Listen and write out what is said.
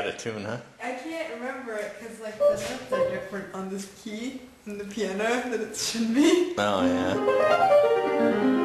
out of tune, huh? I can't remember it because like the notes are different on this key in the piano than it should be. Oh, yeah.